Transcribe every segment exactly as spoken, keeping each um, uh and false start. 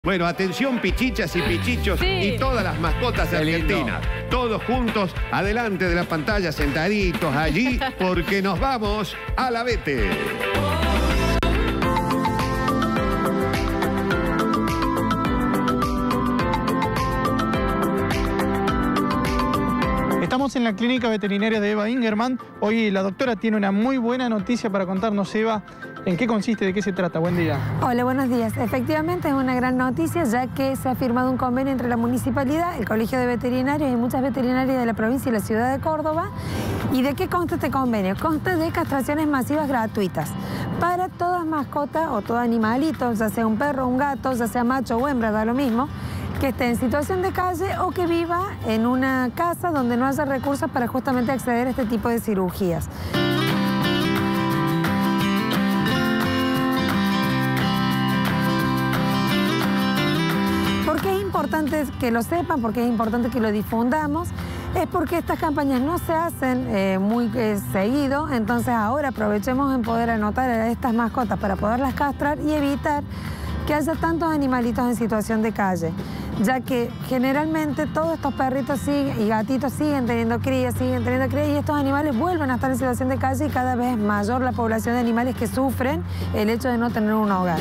Bueno, atención pichichas y pichichos sí. y todas las mascotas de Argentina. Todos juntos, adelante de la pantalla, sentaditos allí, porque nos vamos a la Vete. Estamos en la clínica veterinaria de Eva Ingerman. Hoy la doctora tiene una muy buena noticia para contarnos. Eva, ¿en qué consiste? ¿De qué se trata? Buen día. Hola, buenos días. Efectivamente es una gran noticia, ya que se ha firmado un convenio entre la municipalidad, el Colegio de Veterinarios y muchas veterinarias de la provincia y la ciudad de Córdoba. ¿Y de qué consta este convenio? Consta de castraciones masivas gratuitas para todas mascotas o todo animalito, ya sea un perro, un gato, ya sea macho o hembra, da lo mismo, que esté en situación de calle o que viva en una casa donde no haya recursos para justamente acceder a este tipo de cirugías. ¿Por qué es importante que lo sepan? ¿Por qué es importante que lo difundamos? Es porque estas campañas no se hacen eh, muy eh, seguido, entonces ahora aprovechemos en poder anotar a estas mascotas para poderlas castrar y evitar que haya tantos animalitos en situación de calle, ya que generalmente todos estos perritos siguen, y gatitos siguen teniendo crías, siguen teniendo crías, y estos animales vuelven a estar en situación de calle y cada vez es mayor la población de animales que sufren el hecho de no tener un hogar.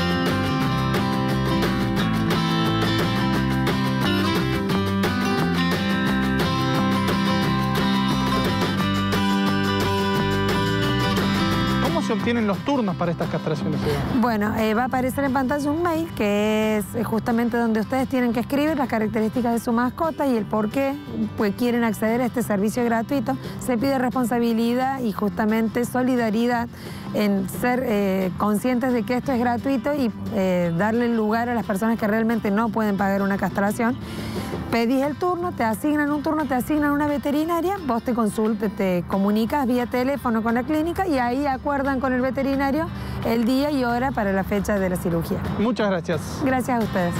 ¿Se obtienen los turnos para estas castraciones? Bueno, eh, va a aparecer en pantalla un mail que es justamente donde ustedes tienen que escribir las características de su mascota y el por qué pues, quieren acceder a este servicio gratuito. Se pide responsabilidad y justamente solidaridad en ser eh, conscientes de que esto es gratuito y eh, darle lugar a las personas que realmente no pueden pagar una castración. Pedís el turno, te asignan un turno, te asignan una veterinaria, vos te consultas, te comunicas vía teléfono con la clínica y ahí acuerdan con el veterinario el día y hora para la fecha de la cirugía. Muchas gracias. Gracias a ustedes.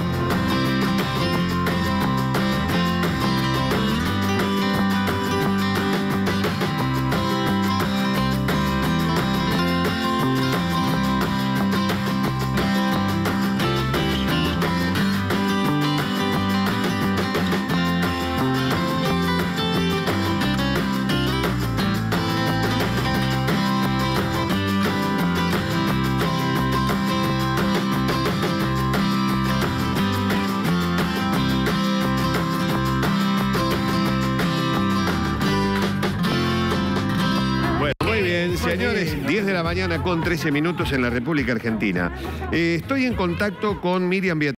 Señores, diez de la mañana con trece minutos en la República Argentina. Eh, estoy en contacto con Miriam Beatriz.